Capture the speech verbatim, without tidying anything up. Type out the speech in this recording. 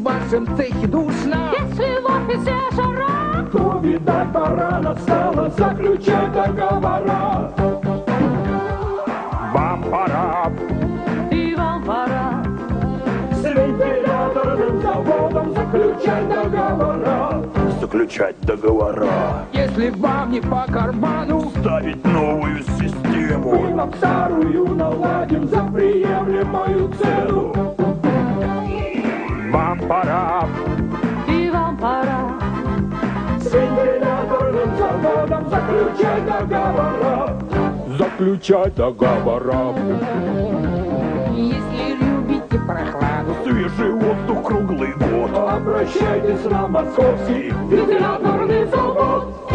в вашем цехе душно, если в офисе жара, то, видать, пора настала заключать договора. Вам пора и вам пора С вентиляторным заводом заключать договора. заключать договора, если вам не по карману, ставить новую Мы систему. вам старую наладим за приемлемую цену. Вам пора и вам пора С вентиляторным заводом заключать договора. заключать договора. если любите прохладу, Свежий воздух круглый год. Обращайтесь на московский вентиляторный завод.